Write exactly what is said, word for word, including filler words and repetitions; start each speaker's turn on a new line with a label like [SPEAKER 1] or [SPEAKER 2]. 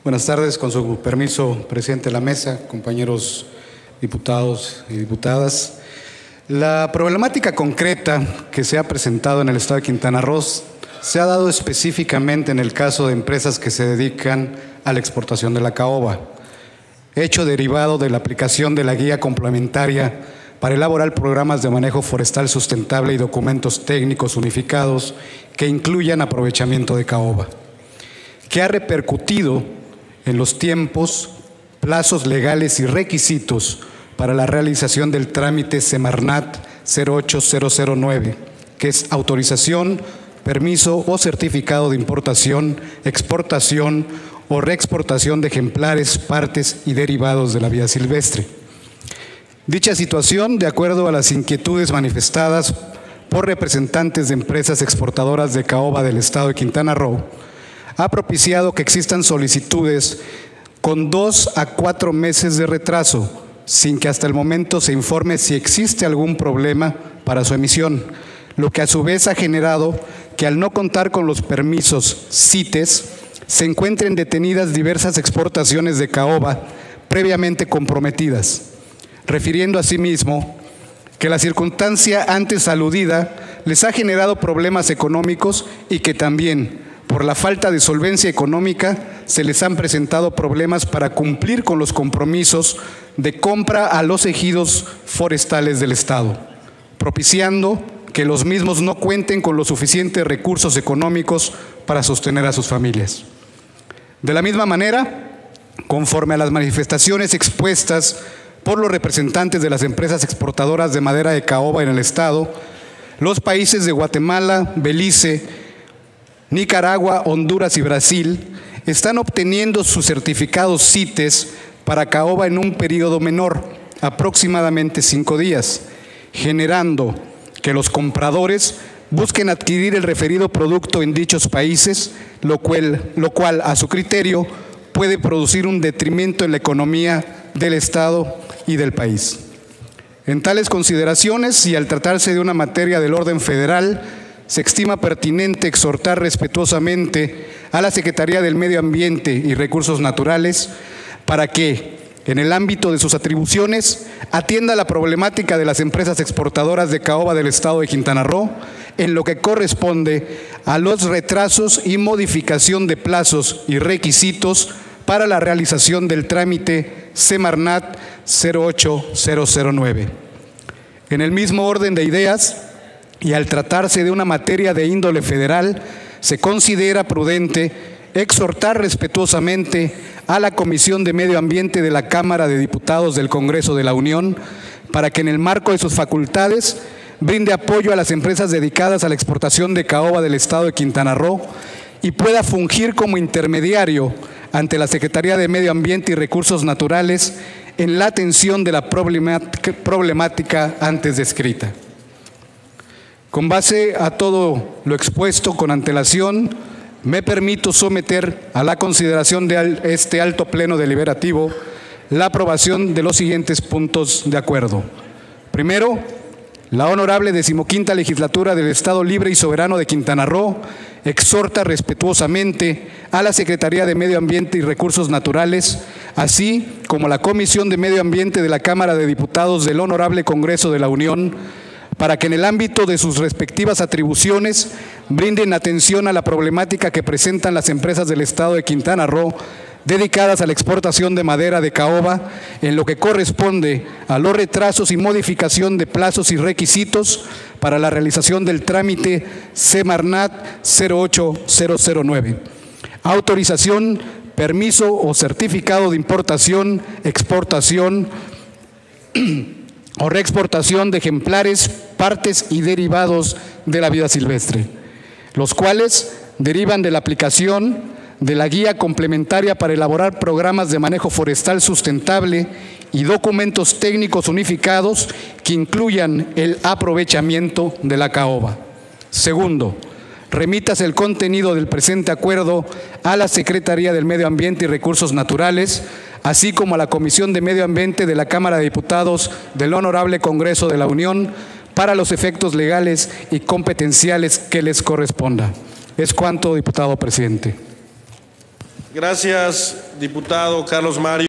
[SPEAKER 1] Buenas tardes, con su permiso, presidente de la mesa, compañeros diputados y diputadas. La problemática concreta que se ha presentado en el estado de Quintana Roo se ha dado específicamente en el caso de empresas que se dedican a la exportación de la caoba, hecho derivado de la aplicación de la guía complementaria para elaborar programas de manejo forestal sustentable y documentos técnicos unificados que incluyan aprovechamiento de caoba, que ha repercutido en los tiempos, plazos legales y requisitos para la realización del trámite Semarnat cero ocho cero cero nueve, que es autorización, permiso o certificado de importación, exportación o reexportación de ejemplares, partes y derivados de la vida silvestre. Dicha situación, de acuerdo a las inquietudes manifestadas por representantes de empresas exportadoras de caoba del estado de Quintana Roo, ha propiciado que existan solicitudes con dos a cuatro meses de retraso, sin que hasta el momento se informe si existe algún problema para su emisión, lo que a su vez ha generado que al no contar con los permisos CITES, se encuentren detenidas diversas exportaciones de caoba previamente comprometidas, refiriendo asimismo que la circunstancia antes aludida les ha generado problemas económicos y que también, por la falta de solvencia económica, se les han presentado problemas para cumplir con los compromisos de compra a los ejidos forestales del Estado, propiciando que los mismos no cuenten con los suficientes recursos económicos para sostener a sus familias. De la misma manera, conforme a las manifestaciones expuestas por los representantes de las empresas exportadoras de madera de caoba en el Estado, los países de Guatemala, Belice, Nicaragua, Honduras y Brasil están obteniendo sus certificados CITES para caoba en un periodo menor, aproximadamente cinco días, generando que los compradores busquen adquirir el referido producto en dichos países, lo cual, lo cual a su criterio puede producir un detrimento en la economía del Estado y del país. En tales consideraciones y al tratarse de una materia del orden federal, se estima pertinente exhortar respetuosamente a la Secretaría del Medio Ambiente y Recursos Naturales para que, en el ámbito de sus atribuciones, atienda la problemática de las empresas exportadoras de caoba del estado de Quintana Roo en lo que corresponde a los retrasos y modificación de plazos y requisitos para la realización del trámite Semarnat cero ocho cero cero nueve. En el mismo orden de ideas, y al tratarse de una materia de índole federal, se considera prudente exhortar respetuosamente a la Comisión de Medio Ambiente de la Cámara de Diputados del Congreso de la Unión para que en el marco de sus facultades brinde apoyo a las empresas dedicadas a la exportación de caoba del estado de Quintana Roo y pueda fungir como intermediario ante la Secretaría de Medio Ambiente y Recursos Naturales en la atención de la problemática antes descrita. Con base a todo lo expuesto con antelación, me permito someter a la consideración de este alto pleno deliberativo la aprobación de los siguientes puntos de acuerdo. Primero, la honorable decimoquinta legislatura del Estado Libre y Soberano de Quintana Roo exhorta respetuosamente a la Secretaría de Medio Ambiente y Recursos Naturales, así como la Comisión de Medio Ambiente de la Cámara de Diputados del Honorable Congreso de la Unión, para que en el ámbito de sus respectivas atribuciones brinden atención a la problemática que presentan las empresas del estado de Quintana Roo dedicadas a la exportación de madera de caoba en lo que corresponde a los retrasos y modificación de plazos y requisitos para la realización del trámite Semarnat cero ocho cero cero nueve. Autorización, permiso o certificado de importación, exportación o reexportación de ejemplares, partes y derivados de la vida silvestre, los cuales derivan de la aplicación de la guía complementaria para elaborar programas de manejo forestal sustentable y documentos técnicos unificados que incluyan el aprovechamiento de la caoba. Segundo, remítase el contenido del presente acuerdo a la Secretaría del Medio Ambiente y Recursos Naturales, así como a la Comisión de Medio Ambiente de la Cámara de Diputados del Honorable Congreso de la Unión para los efectos legales y competenciales que les corresponda. Es cuanto, diputado presidente.
[SPEAKER 2] Gracias, diputado Carlos Mario.